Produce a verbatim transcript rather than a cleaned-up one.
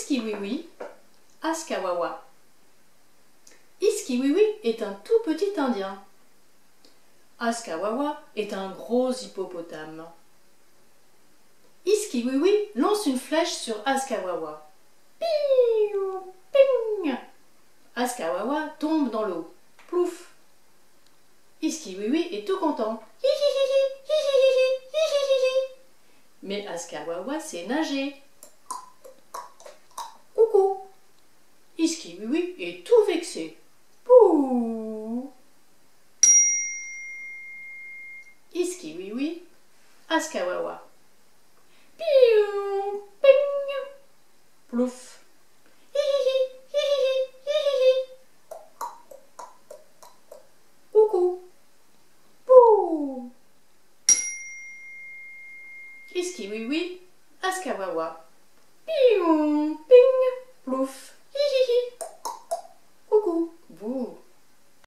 Iskiwiwi, Askawawa. Iskiwiwi est un tout petit indien. Askawawa est un gros hippopotame. Iskiwiwi lance une flèche sur Askawawa. Piou, ping. Askawawa tombe dans l'eau. Plouf. Iskiwiwi est tout content. Hi, hi, hi, hi, hi, hi, hi, hi, hi, hi. Mais Askawawa sait nager. Coucou. Iskiwiwi est tout vexé. Pouh. Iskiwiwi, Askawawa. Piou, ping. Plouf. Hi, hi, hi, hi, hi, hi, hi, hi. Coucou. Pouh. Iskiwiwi, Askawawa. Piou, ping. Plouf.